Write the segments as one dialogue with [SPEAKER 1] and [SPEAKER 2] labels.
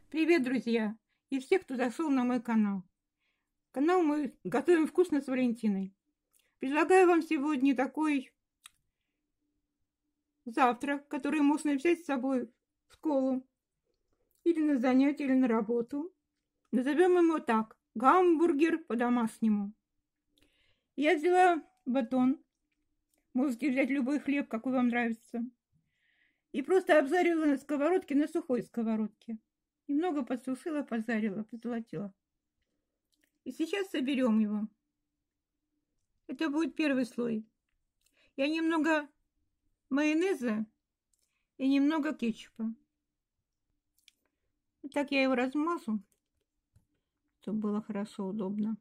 [SPEAKER 1] Привет, друзья! И всех, кто зашел на мой канал. Канал мы готовим вкусно с Валентиной. Предлагаю вам сегодня такой завтрак, который можно взять с собой в школу, или на занятие, или на работу. Назовем его так: гамбургер по-домашнему. Я взяла батон. Можете взять любой хлеб, какой вам нравится. И просто обжарила на сковородке, на сухой сковородке. Немного подсушила, позарила, позолотила. И сейчас соберем его. Это будет первый слой. Я немного майонеза и немного кетчупа. Вот так я его размажу, чтобы было хорошо, удобно.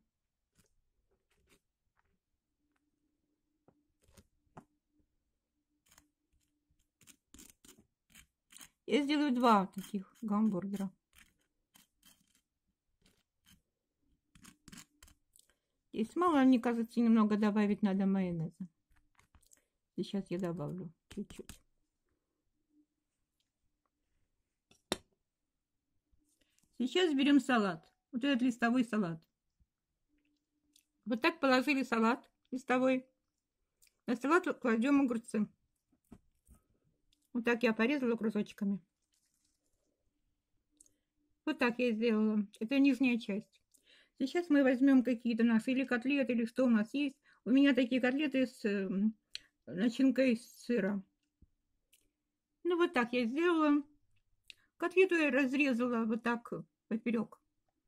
[SPEAKER 1] Я сделаю два таких гамбургера. Здесь мало, мне кажется, немного добавить надо майонеза. Сейчас я добавлю чуть-чуть. Сейчас берем салат. Вот этот листовой салат. Вот так положили салат листовой. На салат кладем огурцы. Вот так я порезала кружочками. Вот так я сделала. Это нижняя часть. Сейчас мы возьмем какие-то наши или котлеты, или что у нас есть. У меня такие котлеты с начинкой из сыра. Ну вот так я сделала. Котлету я разрезала вот так поперек.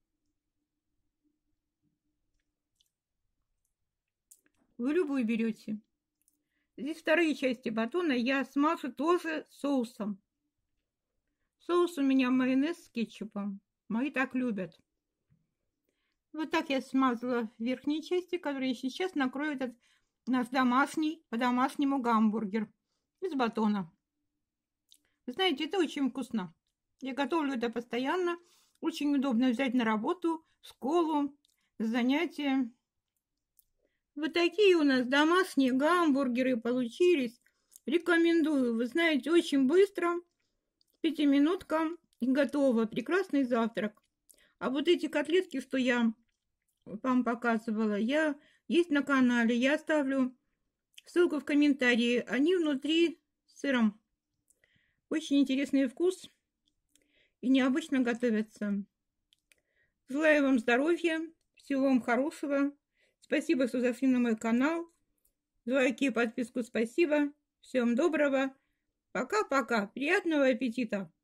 [SPEAKER 1] Вы любую берете. Здесь вторые части батона я смажу тоже соусом. Соус у меня майонез с кетчупом. Мои так любят. Вот так я смазала верхние части, которые сейчас накрою этот наш домашний, по-домашнему гамбургер из батона. Вы знаете, это очень вкусно. Я готовлю это постоянно. Очень удобно взять на работу, в школу, занятия. Вот такие у нас домашние гамбургеры получились. Рекомендую. Вы знаете, очень быстро. 5-минутка и готово. Прекрасный завтрак. А вот эти котлетки, что я вам показывала, есть на канале. Я оставлю ссылку в комментарии. Они внутри с сыром. Очень интересный вкус и необычно готовятся. Желаю вам здоровья, всего вам хорошего. Спасибо, что зашли на мой канал. Лайки и подписку спасибо. Всем доброго. Пока-пока. Приятного аппетита.